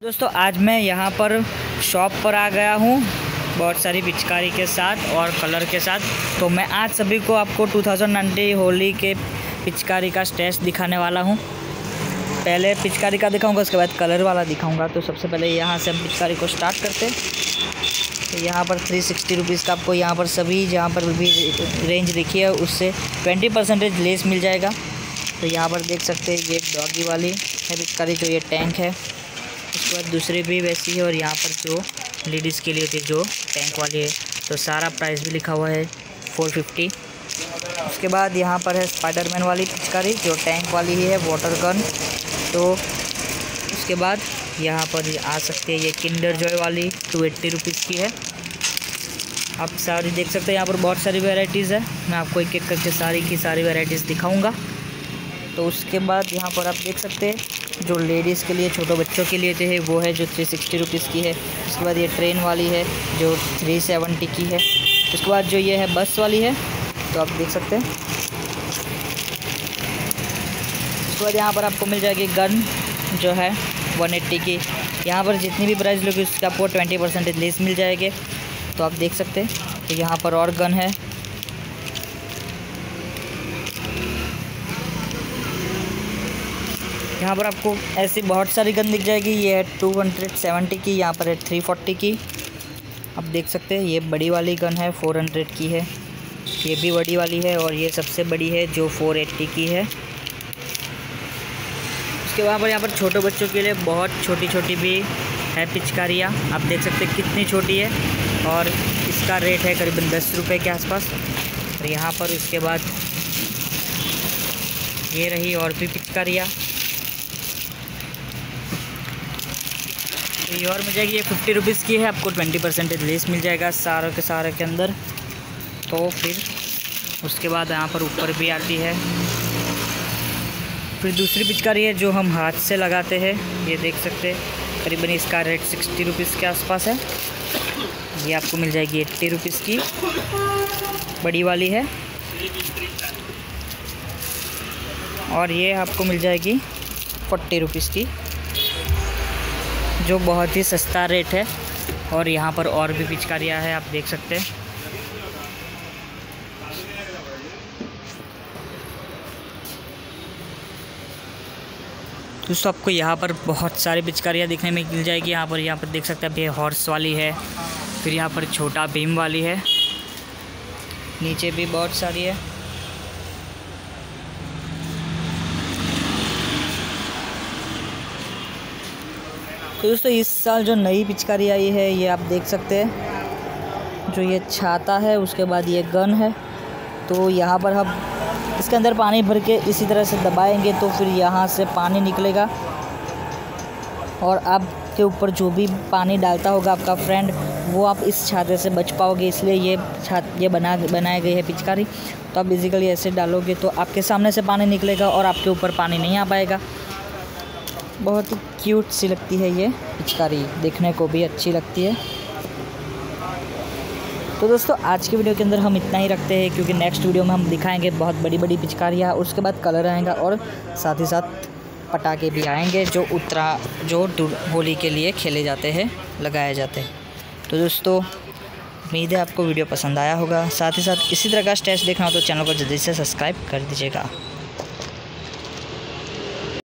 दोस्तों आज मैं यहाँ पर शॉप पर आ गया हूँ बहुत सारी पिचकारी के साथ और कलर के साथ। तो मैं आज सभी को आपको 2019 होली के पिचकारी का स्टेज दिखाने वाला हूँ। पहले पिचकारी का दिखाऊंगा, उसके बाद कलर वाला दिखाऊंगा। तो सबसे पहले यहाँ से हम पिचकारी को स्टार्ट करते। तो यहाँ पर 360 रुपीज़ का आपको यहाँ पर सभी जहाँ पर भी रेंज लिखी है उससे 20% लेस मिल जाएगा। तो यहाँ पर देख सकते हैं ये डॉगी वाली है पिचकारी, जो ये टैंक है। उसके बाद दूसरी भी वैसी है, और यहाँ पर जो लेडीज़ के लिए थी जो टैंक वाली है, तो सारा प्राइस भी लिखा हुआ है 450। उसके बाद यहाँ पर है स्पाइडरमैन वाली पिचकारी जो टैंक वाली ही है, वाटर गन। तो उसके बाद यहाँ पर आ सकते हैं ये किंडर जॉय वाली 280 रुपीज़ की है। आप सारी देख सकते हैं, यहाँ पर बहुत सारी वैरायटीज़ है। मैं आपको एक एक करके सारी की सारी वैरायटीज़ दिखाऊंगा। तो उसके बाद यहाँ पर आप देख सकते हैं जो लेडीज़ के लिए छोटे बच्चों के लिए थे वो है जो 360 रुपीज़ की है। उसके बाद ये ट्रेन वाली है जो 370 की है। उसके बाद जो ये है बस वाली है, तो आप देख सकते हैं। उसके बाद यहाँ पर आपको मिल जाएगी गन जो है 180 की। यहाँ पर जितनी भी प्राइस लोगी उसका आपको 20% लेस मिल जाएंगे। तो आप देख सकते हैं। तो यहाँ पर और गन है। यहाँ पर आपको ऐसी बहुत सारी गन दिख जाएगी। ये है 270 की, यहाँ पर है 340 की। आप देख सकते हैं ये बड़ी वाली गन है 400 की है, ये भी बड़ी वाली है, और ये सबसे बड़ी है जो 480 की है। उसके बाद यहाँ पर छोटे बच्चों के लिए बहुत छोटी छोटी भी है पिचकारियाँ। आप देख सकते हैं कितनी छोटी है, और इसका रेट है करीबन 10 रुपये के आसपास। और यहाँ पर उसके बाद ये रही और भी पिचकारियाँ। ये और मिल जाएगी, ये 50 रुपीज़ की है। आपको 20% लेस मिल जाएगा सारे के सारे के अंदर। तो फिर उसके बाद यहाँ पर ऊपर भी आती है। फिर दूसरी पिचकारी है जो हम हाथ से लगाते हैं, ये देख सकते हैं। करीबन इसका रेट 60 रुपीज़ के आसपास है। ये आपको मिल जाएगी 80 रुपीज़ की, बड़ी वाली है। और ये आपको मिल जाएगी 40 रुपीज़ की, जो बहुत ही सस्ता रेट है। और यहाँ पर और भी पिचकारियाँ हैं, आप देख सकते हैं। दोस्तों आपको यहाँ पर बहुत सारी पिचकारियाँ दिखने में मिल जाएगी। यहाँ पर देख सकते हैं आप, ये हॉर्स वाली है। फिर यहाँ पर छोटा भीम वाली है, नीचे भी बहुत सारी है। तो दोस्तों इस साल जो नई पिचकारी आई है ये आप देख सकते हैं। जो ये छाता है, उसके बाद ये गन है। तो यहाँ पर हम इसके अंदर पानी भर के इसी तरह से दबाएंगे तो फिर यहाँ से पानी निकलेगा, और आपके ऊपर जो भी पानी डालता होगा आपका फ्रेंड, वो आप इस छाते से बच पाओगे। इसलिए ये बनाए गए है पिचकारी। तो आप बेसिकली ऐसे डालोगे तो आपके सामने से पानी निकलेगा और आपके ऊपर पानी नहीं आ पाएगा। बहुत ही क्यूट सी लगती है ये पिचकारी, देखने को भी अच्छी लगती है। तो दोस्तों आज की वीडियो के अंदर हम इतना ही रखते हैं, क्योंकि नेक्स्ट वीडियो में हम दिखाएंगे बहुत बड़ी बड़ी पिचकारियाँ। उसके बाद कलर आएगा, और साथ ही साथ पटाखे भी आएंगे जो होली के लिए खेले जाते हैं, लगाए जाते हैं। तो दोस्तों उम्मीद है आपको वीडियो पसंद आया होगा। साथ ही साथ इसी तरह का स्टेज देखना हो तो चैनल को जल्दी से सब्सक्राइब कर दीजिएगा।